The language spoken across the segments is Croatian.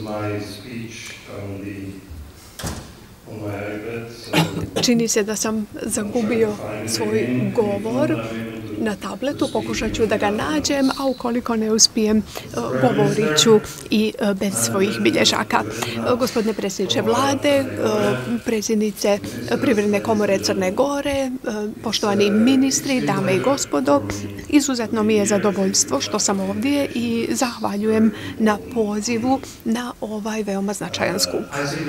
Čini se da sam zagubio svoj govor na tabletu, pokušat ću da ga nađem, a ukoliko ne uspijem, govorit ću i bez svojih bilježaka. Gospodine predsjedniče vlade, predsjednice Privredne komore Crne Gore, poštovani ministri, dame i gospodo, izuzetno mi je zadovoljstvo što sam ovdje i zahvaljujem na pozivu na ovaj veoma značajan skup.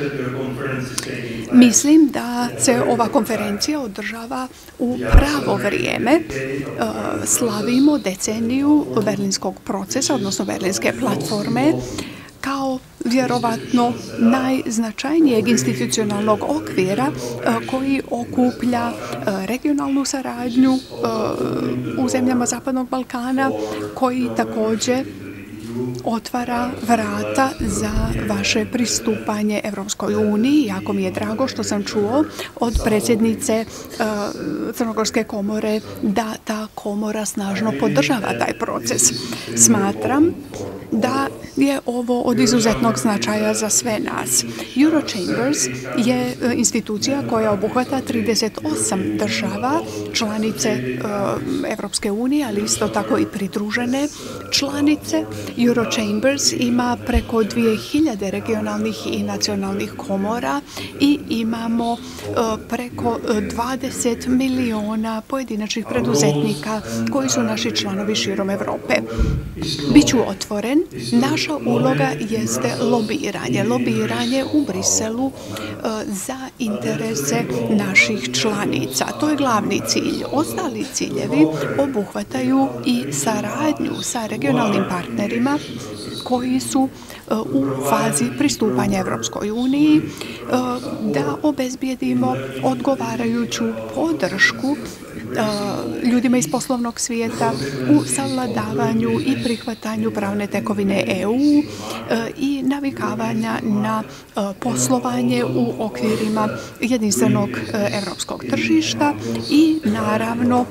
Mislim da se ova konferencija održava u pravo vrijeme. Slavimo deceniju berlinskog procesa, odnosno berlinske platforme, kao vjerovatno najznačajnijeg institucionalnog okvira koji okuplja regionalnu saradnju u zemljama Zapadnog Balkana, koji također otvara vrata za vaše pristupanje Europskoj uniji. Jako mi je drago što sam čuo od predsjednice Crnogorske komore da ta komora snažno podržava taj proces. Smatram da je ovo od izuzetnog značaja za sve nas. Eurochambers je institucija koja obuhvata 38 država, članice Europske unije, ali isto tako i pridružene članice. Eurochambers ima preko 2000 regionalnih i nacionalnih komora i imamo preko 20 miliona pojedinačnih preduzetnika koji su naši članovi širom Europe. Biću otvoren, naša uloga jeste lobiranje. Lobiranje u Briselu za interese naših članica. To je glavni cilj. Ostali ciljevi obuhvataju i saradnju sa regionalnim partnerima koji su u fazi pristupanja Europskoj uniji, da obezbijedimo odgovarajuću podršku ljudima iz poslovnog svijeta u savladavanju i prihvatanju pravne tekovine EU i navikavanja na poslovanje u okvirima jedinstvenog europskog tržišta i naravno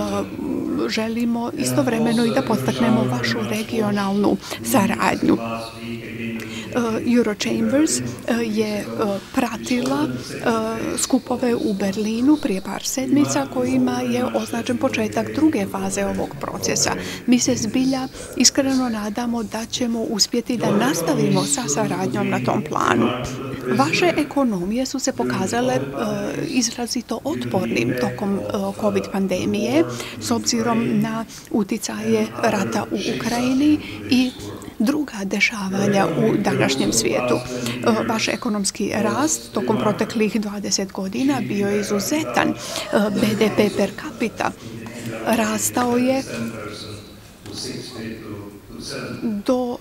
želimo istovremeno i da podstaknemo vašu regionalnu saradnju. Eurochambers je pratila skupove u Berlinu prije par sedmica kojima je označen početak druge faze ovog procesa. Mi se zbilja iskreno nadamo da ćemo uspjeti da nastavimo sa saradnjom na tom planu. Vaše ekonomije su se pokazale izrazito otpornim tokom COVID pandemije s obzirom na uticaje rata u Ukrajini i druga dešavanja u današnjem svijetu. Vaš ekonomski rast tokom proteklih 20 godina bio je izuzetan. BDP per capita rastao je do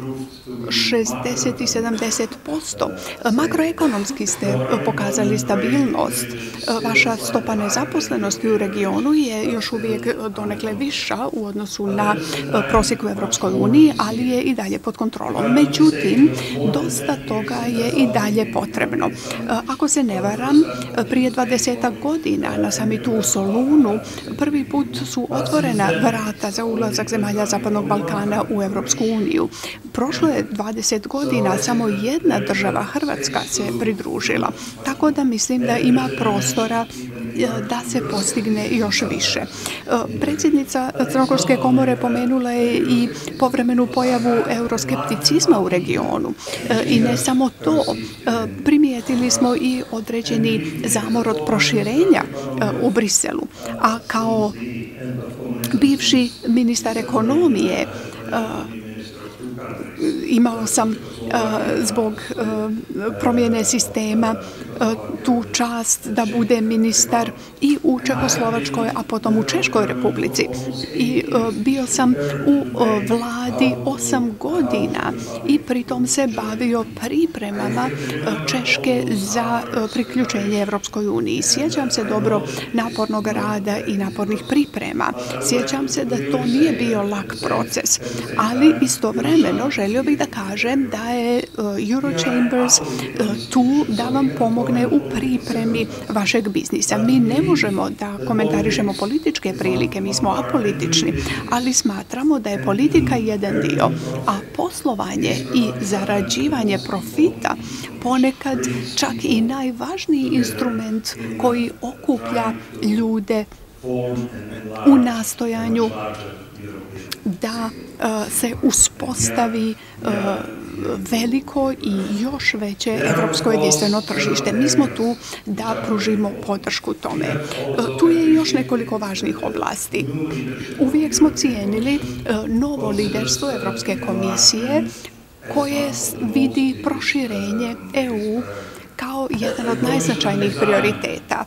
60 i 70%. Makroekonomski ste pokazali stabilnost. Vaša stopa nezaposlenosti u regionu je još uvijek donekle viša u odnosu na prosjek u Europskoj uniji, ali je i dalje pod kontrolom. Međutim, dosta toga je i dalje potrebno. Ako se ne varam, prije 20 godina na samitu u Solunu prvi put su otvorena vrata za ulazak zemalja Zapadnog Balkana u Europsku uniju. Prošlo je 20 godina, samo jedna država, Hrvatska, se pridružila. Tako da mislim da ima prostora da se postigne još više. Predsjednica Crnogorske komore pomenula je i povremenu pojavu euroskepticizma u regionu. I ne samo to, primijetili smo i određeni zamor od proširenja u Briselu. A kao bivši ministar ekonomije imao sam zbog promjene sistema tu čast da bude ministar i u Čekoslovačkoj, a potom u Češkoj republici. I bio sam u vladi 8 godina i pritom se bavio pripremama Češke za priključenje Europskoj uniji. Sjećam se dobro napornog rada i napornih priprema. Sjećam se da to nije bio lak proces, ali istovremeno želio bih da kažem da je Eurochambers tu da vam pomogne u pripremi vašeg biznisa. Mi ne možemo da komentarišemo političke prilike, mi smo apolitični, ali smatramo da je politika jedan dio, a poslovanje i zarađivanje profita ponekad čak i najvažniji instrument koji okuplja ljude u nastojanju da se uspostavi veliko i još veće evropsko jedinstveno tržište. Mi smo tu da pružimo podršku tome. Tu je još nekoliko važnih oblasti. Uvijek smo cijenili novo liderstvo Evropske komisije koje vidi proširenje EU kao jedan od najznačajnijih prioriteta.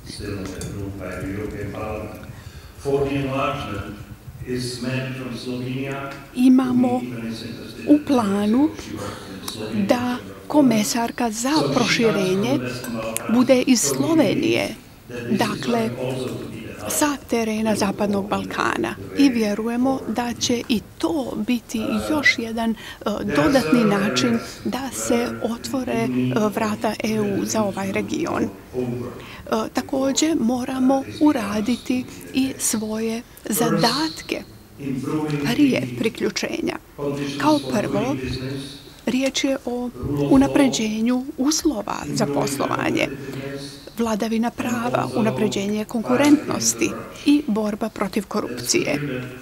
Imamo u planu da komesarka za proširenje bude iz Slovenije, dakle sa terena Zapadnog Balkana, i vjerujemo da će i to biti još jedan dodatni način da se otvore vrata EU za ovaj region. Također moramo uraditi i svoje zadatke prije priključenja. Kao prvo, riječ je o unapređenju uslova za poslovanje, vladavina prava, unapređenje konkurentnosti i borba protiv korupcije.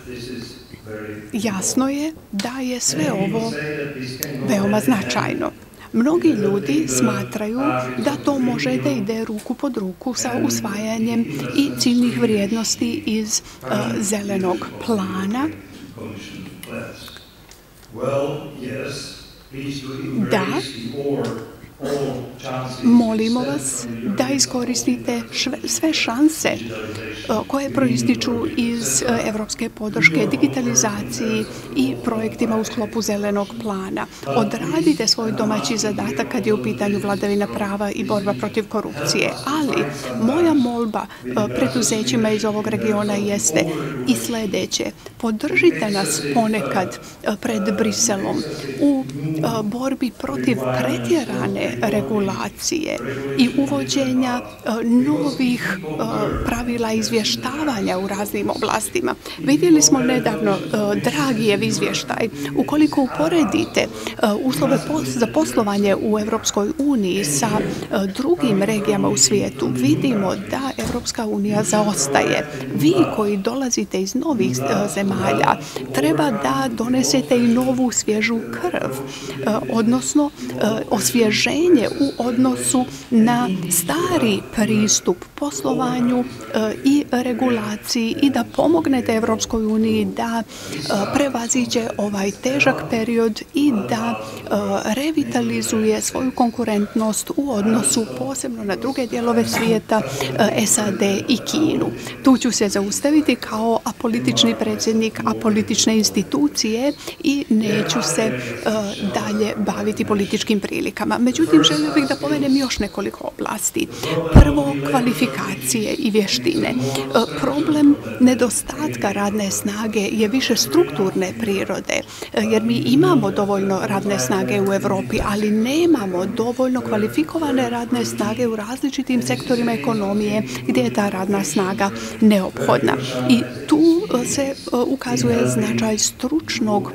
Jasno je da je sve ovo veoma značajno. Mnogi ljudi smatraju da to može da ide ruku pod ruku sa usvajanjem i ciljnih vrijednosti iz zelenog plana. Da, molimo vas da iskoristite sve šanse koje proističu iz evropske podrške digitalizaciji i projektima u sklopu zelenog plana. Odradite svoj domaći zadatak kad je u pitanju vladavina prava i borba protiv korupcije. Ali moja molba preduzećima iz ovog regiona jeste i sljedeće. Podržite nas ponekad pred Briselom u borbi protiv pretjerane regulacije i uvođenja novih pravila izvještavanja u raznim oblastima. Vidjeli smo nedavno Dragijev izvještaj. Ukoliko uporedite uslove za poslovanje u Europskoj uniji sa drugim regijama u svijetu, vidimo da Europska unija zaostaje. Vi koji dolazite iz novih zemalja, treba da donesete i novu svježu krv, odnosno osvježenje u odnosu na stari pristup poslovanju i regulaciji i da pomognete Europskoj uniji da prevaziđe ovaj težak period i da revitalizuje svoju konkurentnost u odnosu posebno na druge dijelove svijeta, SAD i Kinu. Tu ću se zaustaviti kao apolitični predsjednik apolitične institucije i neću se dalje baviti političkim prilikama. Međutim, želio bih da pomenem još nekoliko oblasti. Prvo, kvalifikacije i vještine. Problem nedostatka radne snage je više strukturne prirode, jer mi imamo dovoljno radne snage u Europi, ali nemamo dovoljno kvalifikovane radne snage u različitim sektorima ekonomije gdje je ta radna snaga neophodna. I tu se ukazuje značaj stručnog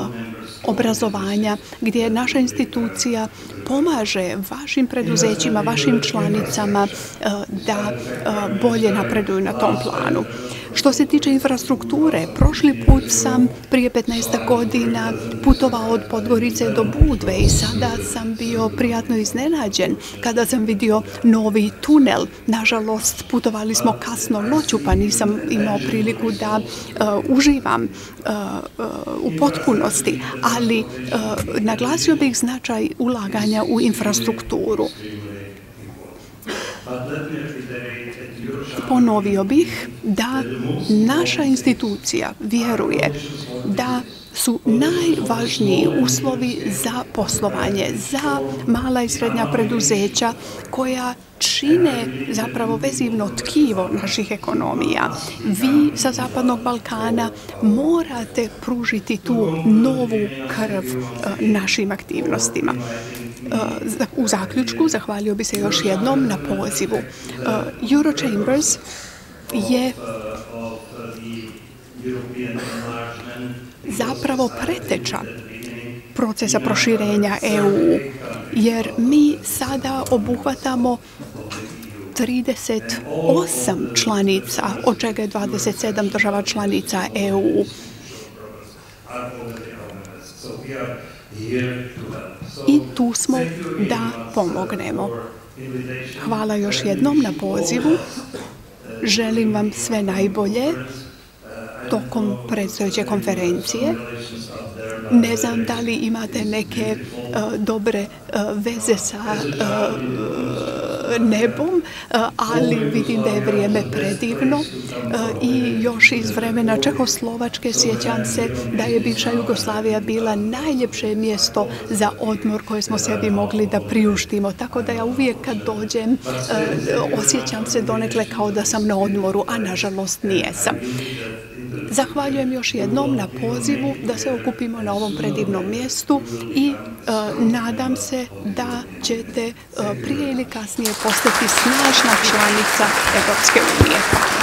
obrazovanja, gdje naša institucija pomaže vašim preduzećima, vašim članicama da bolje napreduju na tom planu. Što se tiče infrastrukture, prošli put sam prije 15 godina putovao od Podgorice do Budve i sada sam bio prijatno iznenađen kada sam vidio novi tunel. Nažalost, putovali smo kasno noću pa nisam imao priliku da uživam u potpunosti, ali naglasio bih značaj ulaganja u infrastrukturu. Ponovio bih da naša institucija vjeruje da su najvažniji uslovi za poslovanje, za mala i srednja preduzeća koja čine zapravo vezivno tkivo naših ekonomija. Vi sa Zapadnog Balkana morate pružiti tu novu krv našim aktivnostima. U zaključku zahvalio bi se još jednom na pozivu. Eurochambers je zapravo preteča procesa proširenja EU, jer mi sada obuhvatamo 38 članica, od čega je 27 država članica EU. I tu smo da pomognemo. Hvala još jednom na pozivu. Želim vam sve najbolje tokom predstojeće konferencije. Ne znam da li imate neke dobre veze sa nebom, ali vidim da je vrijeme predivno i još iz vremena Čehoslovačke sjećam se da je bivša Jugoslavija bila najljepše mjesto za odmor koje smo sebi mogli da priuštimo. Tako da ja uvijek kad dođem osjećam se donekle kao da sam na odmoru, a nažalost nijesam. Zahvaljujem još jednom na pozivu da se okupimo na ovom predivnom mjestu i nadam se da ćete prije ili kasnije postati snažna članica Europske unije.